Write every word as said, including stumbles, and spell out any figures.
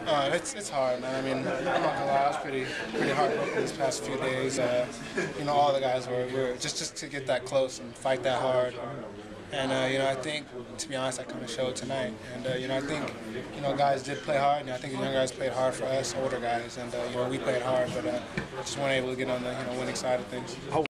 Uh, it's it's hard, man. I mean, I'm not gonna lie, I was pretty pretty hard working these past few days. Uh, you know, all the guys were, were just just to get that close and fight that hard. And uh, you know, I think, to be honest, I kind of showed tonight. And uh, you know, I think, you know, guys did play hard. And I think the young guys played hard for us, older guys, and uh, you know, we played hard, but uh, just weren't able to get on the you know winning side of things.